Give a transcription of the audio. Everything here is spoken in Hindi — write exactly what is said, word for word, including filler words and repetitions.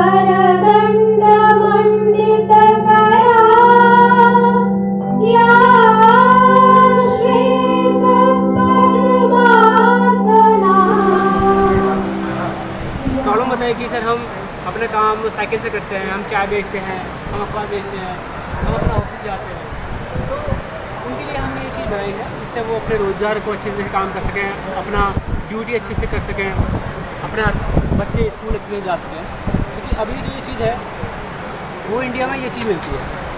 बताइए कि सर हम अपना काम साइकिल से करते हैं, हम चाय बेचते हैं, हम अखबार बेचते हैं, हम अपना ऑफिस जाते हैं, तो उनके लिए हमने ये चीज़ बनाई है जिससे वो अपने रोज़गार को अच्छे से काम कर सकें, अपना ड्यूटी अच्छे से कर सकें, अपना बच्चे स्कूल अच्छे से जा सकें। क्योंकि अभी जो ये चीज़ है वो इंडिया में ये चीज़ मिलती है।